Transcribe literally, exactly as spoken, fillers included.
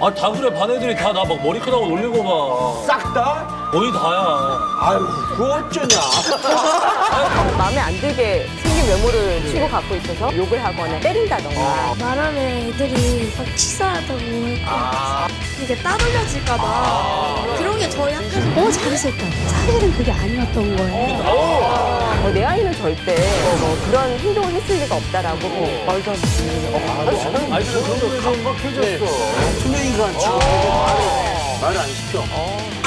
아, 다 그래. 반 애들이 다 나 막 머리 크다고 놀린 거 봐. 싹 다? 거의 다야. 아유, 그거 어쩌냐. 마음에 안 들게 생긴 외모를 친구 갖고 있어서 욕을 하거나 때린다던가. 말하면 애들이 막 치사하다고 했고 이게 따돌려질까봐 그런 게 저희 학교에서 어 잘했을까 사실은 그게 아니었던 거예요. 어, 내 아이는 절대 어, 뭐 그런 행동을 했을 리가 없다라고 뭐 말도 안 되는. 아이들은 그런 거 감각해졌어. 투명인간 치고 말을, 말을 안 시켜.